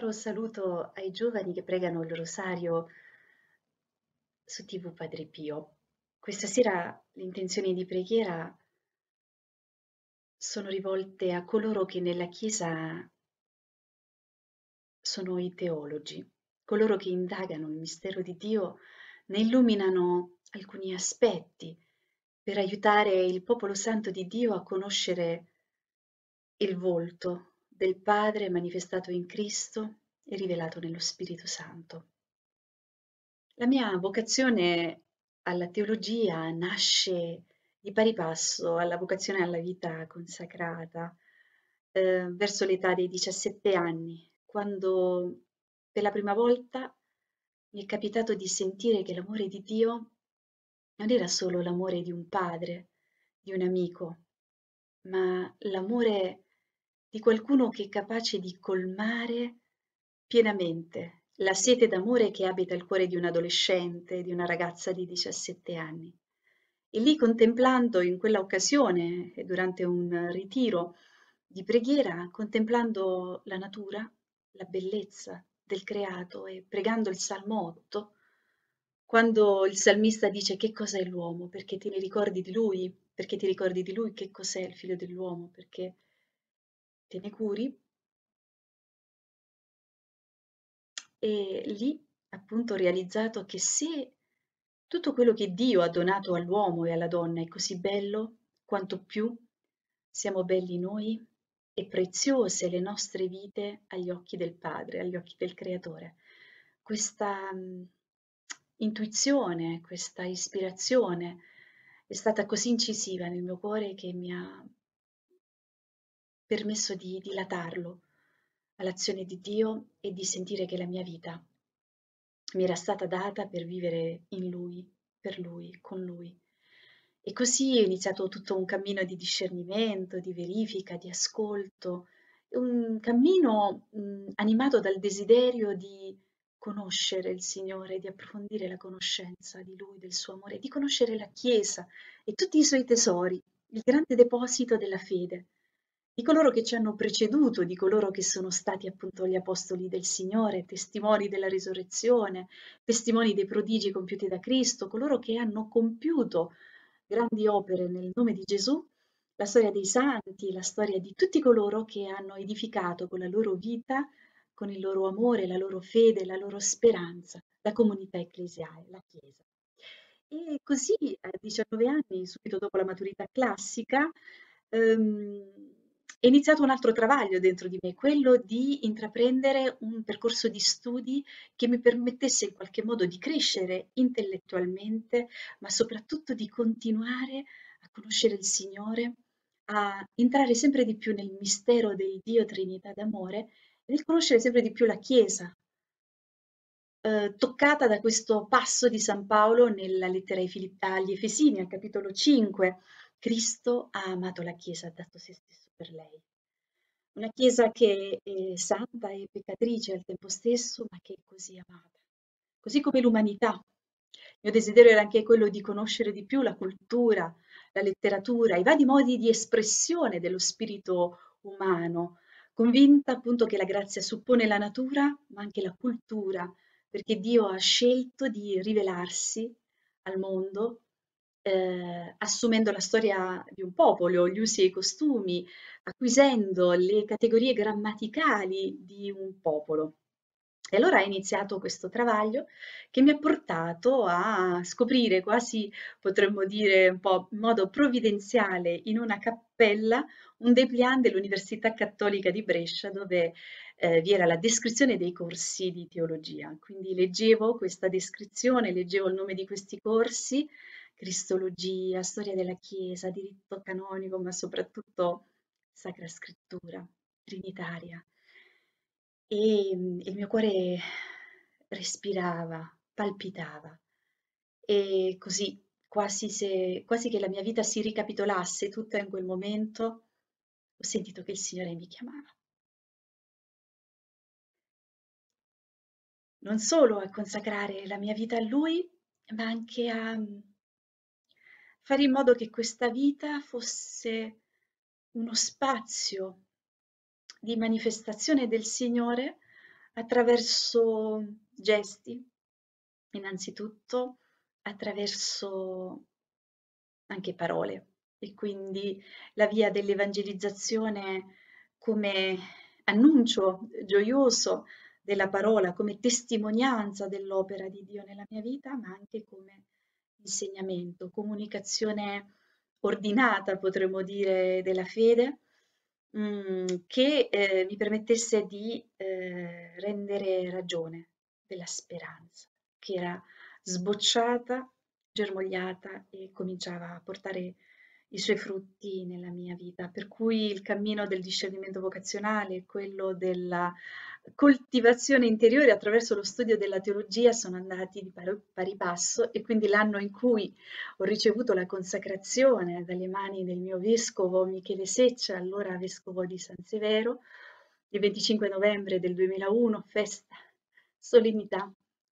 caro saluto ai giovani che pregano il rosario su TV Padre Pio. Questa sera le intenzioni di preghiera sono rivolte a coloro che nella Chiesa sono i teologi, coloro che indagano il mistero di Dio, ne illuminano alcuni aspetti per aiutare il popolo santo di Dio a conoscere il volto del Padre manifestato in Cristo e rivelato nello Spirito Santo. La mia vocazione alla teologia nasce di pari passo alla vocazione alla vita consacrata, verso l'età dei 17 anni, quando per la prima volta mi è capitato di sentire che l'amore di Dio non era solo l'amore di un padre, di un amico, ma l'amore di qualcuno che è capace di colmare pienamente la sete d'amore che abita il cuore di un adolescente, di una ragazza di 17 anni. E lì contemplando in quella occasione, durante un ritiro di preghiera, contemplando la natura, la bellezza del creato e pregando il Salmo 8, quando il salmista dice che cos'è l'uomo, perché te ne ricordi di lui, perché ti ricordi di lui che cos'è il figlio dell'uomo, perché te ne curi, e lì appunto ho realizzato che se tutto quello che Dio ha donato all'uomo e alla donna è così bello, quanto più siamo belli noi e preziose le nostre vite agli occhi del Padre, agli occhi del Creatore. Questa intuizione, questa ispirazione è stata così incisiva nel mio cuore che mi ha permesso di dilatarlo all'azione di Dio e di sentire che la mia vita mi era stata data per vivere in Lui, per Lui, con Lui. E così è iniziato tutto un cammino di discernimento, di verifica, di ascolto, un cammino animato dal desiderio di conoscere il Signore, di approfondire la conoscenza di Lui, del suo amore, di conoscere la Chiesa e tutti i suoi tesori, il grande deposito della fede, di coloro che ci hanno preceduto, di coloro che sono stati appunto gli apostoli del Signore, testimoni della risurrezione, testimoni dei prodigi compiuti da Cristo, coloro che hanno compiuto grandi opere nel nome di Gesù, la storia dei santi, la storia di tutti coloro che hanno edificato con la loro vita, con il loro amore, la loro fede, la loro speranza, la comunità ecclesiale, la Chiesa. E così a 19 anni, subito dopo la maturità classica, è iniziato un altro travaglio dentro di me, quello di intraprendere un percorso di studi che mi permettesse in qualche modo di crescere intellettualmente, ma soprattutto di continuare a conoscere il Signore, a entrare sempre di più nel mistero del Dio Trinità d'amore e di conoscere sempre di più la Chiesa, toccata da questo passo di San Paolo nella lettera agli Efesini, al capitolo 5. Cristo ha amato la Chiesa, ha dato se stesso per lei. Una Chiesa che è santa e peccatrice al tempo stesso, ma che è così amata, così come l'umanità. Il mio desiderio era anche quello di conoscere di più la cultura, la letteratura, i vari modi di espressione dello spirito umano, convinta appunto che la grazia suppone la natura, ma anche la cultura, perché Dio ha scelto di rivelarsi al mondo, assumendo la storia di un popolo, gli usi e i costumi, acquisendo le categorie grammaticali di un popolo. E allora è iniziato questo travaglio che mi ha portato a scoprire, quasi potremmo dire un po' in modo provvidenziale, in una cappella, un dépliant dell'Università Cattolica di Brescia, dove vi era la descrizione dei corsi di teologia. Quindi leggevo questa descrizione, leggevo il nome di questi corsi, Cristologia, storia della Chiesa, diritto canonico, ma soprattutto Sacra Scrittura, Trinitaria. Il mio cuore respirava, palpitava e così, quasi che la mia vita si ricapitolasse tutta in quel momento, ho sentito che il Signore mi chiamava. Non solo a consacrare la mia vita a Lui, ma anche a fare in modo che questa vita fosse uno spazio di manifestazione del Signore attraverso gesti, innanzitutto, attraverso anche parole. E quindi la via dell'evangelizzazione come annuncio gioioso della parola, come testimonianza dell'opera di Dio nella mia vita, ma anche come insegnamento, comunicazione ordinata, potremmo dire, della fede, che mi permettesse di rendere ragione della speranza, che era sbocciata, germogliata e cominciava a portare i suoi frutti nella mia vita. Per cui il cammino del discernimento vocazionale, quello della coltivazione interiore attraverso lo studio della teologia sono andati di pari passo, e quindi l'anno in cui ho ricevuto la consacrazione dalle mani del mio vescovo Michele Seccia, allora vescovo di San Severo, il 25 novembre del 2001, festa, solennità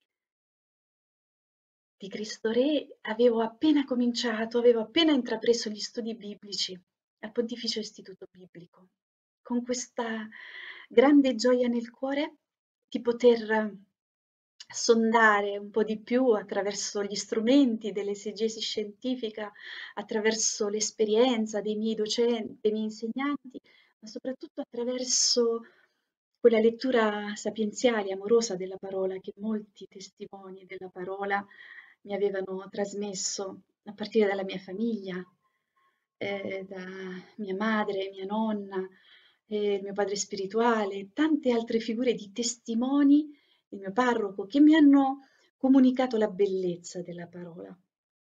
di Cristo Re, avevo appena cominciato, avevo appena intrapreso gli studi biblici al Pontificio Istituto Biblico, con questa grande gioia nel cuore di poter sondare un po' di più attraverso gli strumenti dell'esegesi scientifica, attraverso l'esperienza dei miei docenti, dei miei insegnanti, ma soprattutto attraverso quella lettura sapienziale, amorosa della parola che molti testimoni della parola mi avevano trasmesso a partire dalla mia famiglia, da mia madre, mia nonna, il mio padre spirituale, tante altre figure di testimoni, il mio parroco, che mi hanno comunicato la bellezza della parola.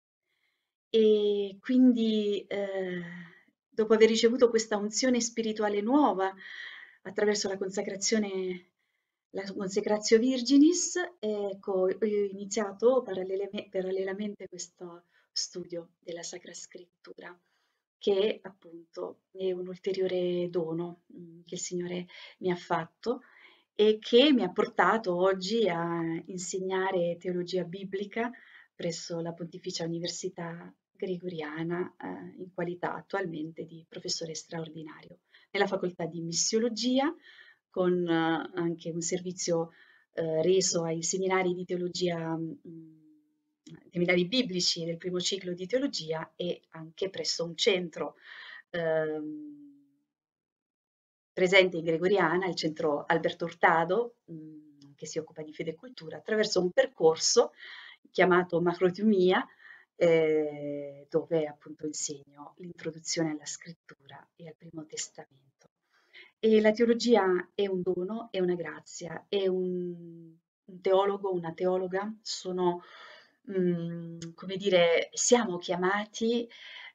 E quindi, dopo aver ricevuto questa unzione spirituale nuova attraverso la Consecratio Virginis, ecco, ho iniziato parallelamente questo studio della Sacra Scrittura, che appunto è un ulteriore dono che il Signore mi ha fatto e che mi ha portato oggi a insegnare teologia biblica presso la Pontificia Università Gregoriana, in qualità attualmente di professore straordinario nella facoltà di missiologia, con anche un servizio reso ai seminari di teologia, seminari biblici del primo ciclo di teologia, e anche presso un centro ehm, presente in Gregoriana, il centro Alberto Hurtado, che si occupa di fede e cultura, attraverso un percorso chiamato Macrotumia, dove appunto insegno l'introduzione alla scrittura e al Primo Testamento. E la teologia è un dono, è una grazia, è un teologo, una teologa, sono, come dire, siamo chiamati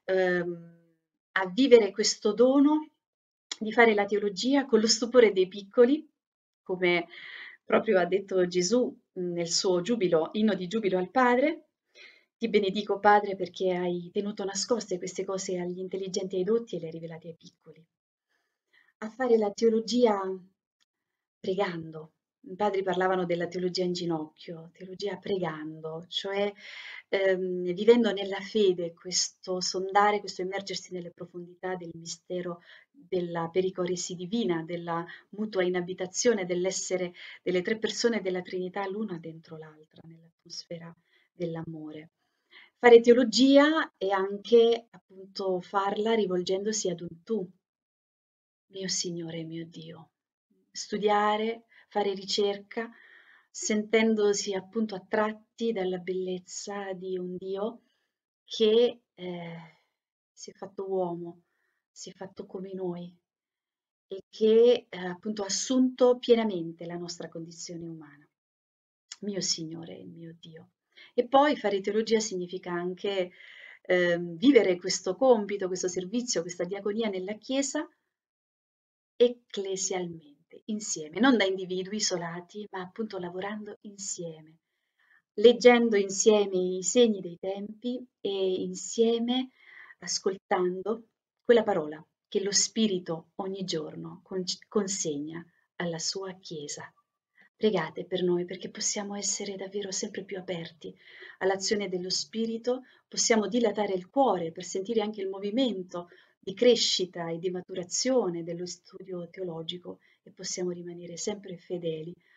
a vivere questo dono di fare la teologia con lo stupore dei piccoli, come proprio ha detto Gesù nel suo giubilo, inno di giubilo al Padre. Ti benedico, Padre, perché hai tenuto nascoste queste cose agli intelligenti e ai dotti e le hai rivelate ai piccoli. A fare la teologia pregando. I padri parlavano della teologia in ginocchio, teologia pregando, cioè vivendo nella fede questo sondare, questo immergersi nelle profondità del mistero della pericoresi divina, della mutua inabitazione dell'essere delle tre persone della Trinità l'una dentro l'altra, nell'atmosfera dell'amore. Fare teologia è anche appunto farla rivolgendosi ad un tu, mio Signore e mio Dio. Studiare, fare ricerca, sentendosi appunto attratti dalla bellezza di un Dio che si è fatto uomo, si è fatto come noi e che appunto ha assunto pienamente la nostra condizione umana. Mio Signore e mio Dio. E poi fare teologia significa anche vivere questo compito, questo servizio, questa diaconia nella Chiesa ecclesialmente, insieme, non da individui isolati, ma appunto lavorando insieme, leggendo insieme i segni dei tempi e insieme ascoltando quella parola che lo Spirito ogni giorno consegna alla sua Chiesa. Pregate per noi perché possiamo essere davvero sempre più aperti all'azione dello Spirito, possiamo dilatare il cuore per sentire anche il movimento di crescita e di maturazione dello studio teologico, e possiamo rimanere sempre fedeli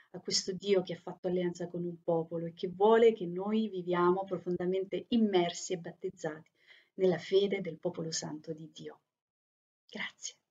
a questo Dio che ha fatto alleanza con un popolo e che vuole che noi viviamo profondamente immersi e battezzati nella fede del popolo santo di Dio. Grazie.